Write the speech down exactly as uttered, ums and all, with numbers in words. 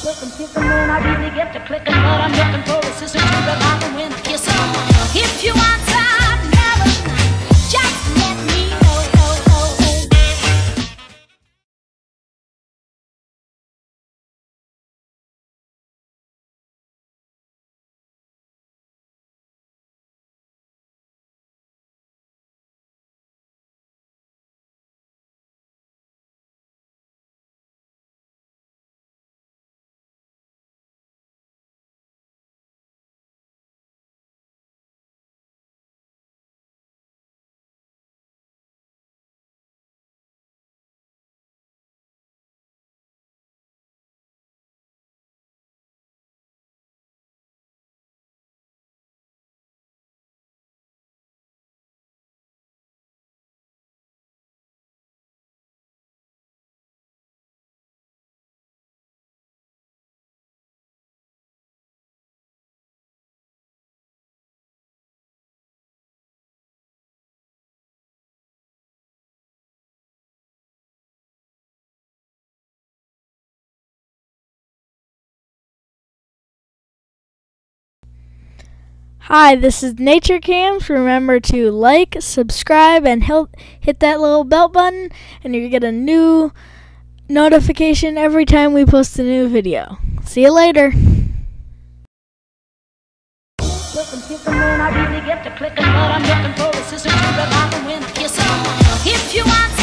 Looking, kicking when I really get to clicking, but I'm looking for a sister to revive them when I kiss them. If you want some melody, just let me know. Hi, this is Nature Cams. Remember to like, subscribe, and hit that little bell button, and you get a new notification every time we post a new video. See you later. Looking, kicking when I really get to clicking, but I'm looking for a sister to revive them when I kiss them. If you want